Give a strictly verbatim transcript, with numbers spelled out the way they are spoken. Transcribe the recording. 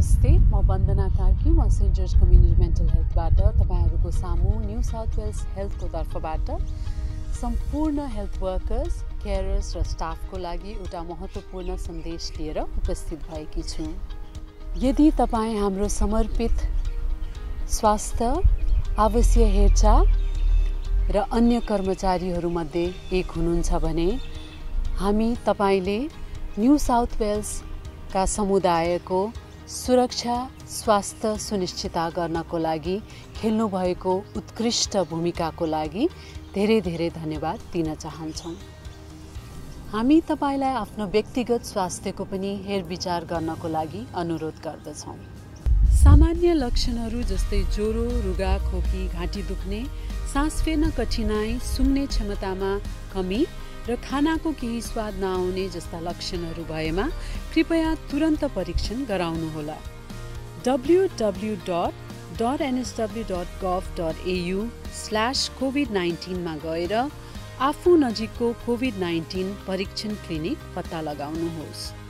नमस्ते, म वन्दना कार्की, म सेन्ट जर्ज कम्युनिटी मेन्टल हेल्थबाट तपाईहरुको सामु न्यू साउथ वेल्स हेल्थको तर्फबाट सम्पूर्ण हेल्थ वर्कर्स, केयरर्स र स्टाफको लागि एउटा महत्त्वपूर्ण सन्देश लिएर उपस्थित भएकी छु। यदि तपाई हाम्रो समर्पित स्वास्थ्य, आवश्यक हेरचाह र अन्य कर्मचारीहरूमध्ये एक हुनुहुन्छ भने हामी तपाईले न्यू साउथ वेल्स का समुदायको सुरक्षा स्वास्थ्य सुनिश्चित गर्नको लागि खेल्नु भएको उत्कृष्ट भूमिकाको लागि धेरै धेरै धन्यवाद दिन चाहन्छौं। हामी तपाईलाई आफ्नो व्यक्तिगत स्वास्थ्यको पनि हेरविचार गर्नको लागि अनुरोध गर्दछौं। सामान्य लक्षणहरू जस्तै ज्वरो, रुगा, खोकी, घाँटी दुख्ने, सास फेर्न कठिनाई, सुँग्ने क्षमतामा कमी र खानाको केही स्वाद नआउने जस्ता लक्षणहरू भएमा कृपया तुरन्त परीक्षण गराउनुहोला। W W W dot N S W dot gov dot A U slash covid nineteen मा गएर आफू नजिकको कोभिड नाइन्टीन परीक्षण क्लिनिक पत्ता लगाउनुहोस्।